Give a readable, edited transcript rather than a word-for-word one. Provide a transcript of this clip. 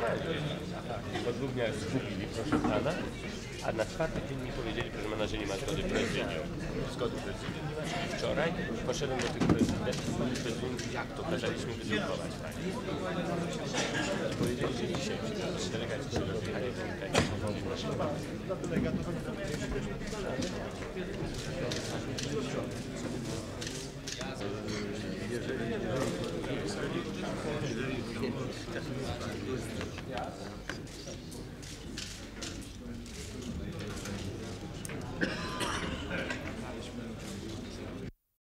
Po 2 dniach zgubili, proszę pana, a na 4. dzień mi powiedzieli, proszę pana, że nie ma zgody prezydium. Wczoraj poszedłem do tych prezydentów, jak to kazaliśmy wydrukować, panie. I powiedzieli, że dzisiaj delegaci się rozjechali w jeżeli